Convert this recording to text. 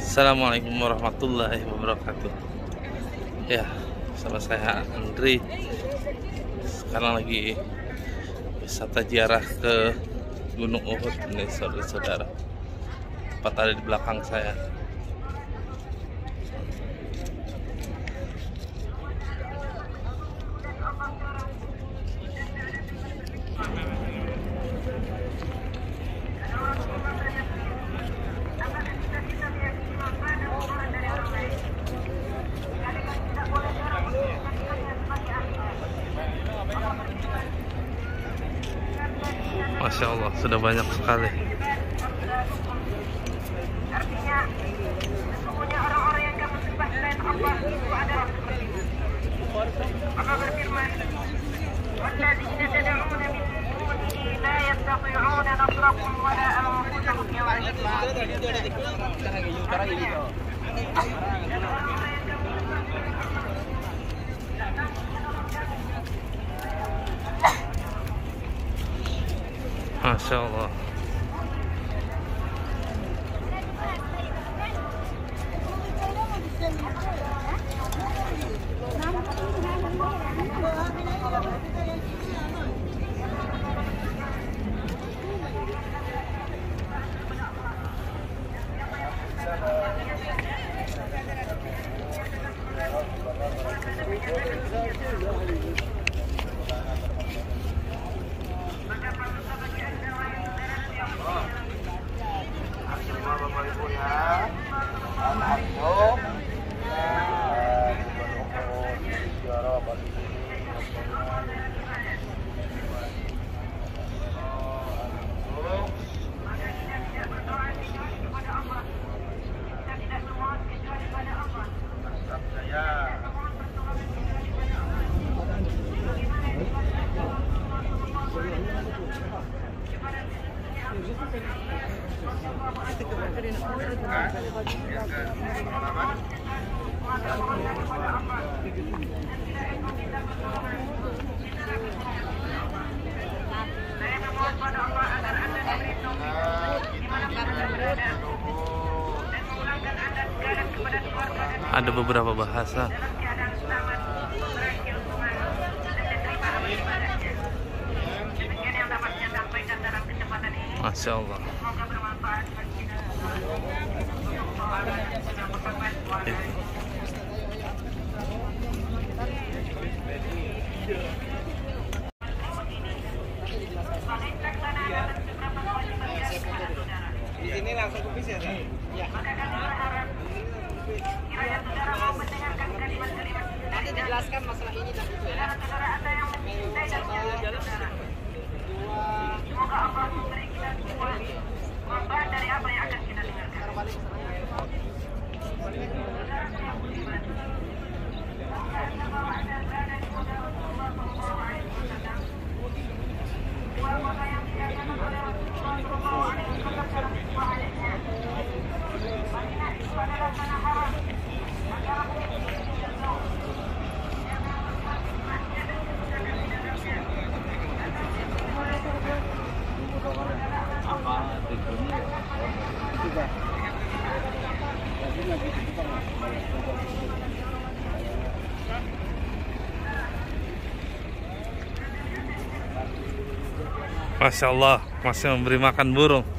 Assalamualaikum warahmatullahi wabarakatuh. Ya, sama saya Andri. Sekarang lagi wisata ziarah ke Gunung Uhud nih, saudara-saudara. Tepat ada di belakang saya. Masya Allah, sudah banyak sekali. Artinya, sesungguhnya orang-orang yang kamu sembah selain Allah itu adalah seperti itu. Allah berfirman, "Walladzina tad'una min dunihi la yastati'una nasrakum wa la anfusahum Masya Allah. Ada beberapa bahasa. Masya Allah. Di sini langsung ke bis ya, Kak? Iya. Nanti dijelaskan masalah ini dan itu ya. Semoga Allah memberi kita semua manfaat dari apa yang akan kita dengarkan. Masya Allah, masih memberi makan burung.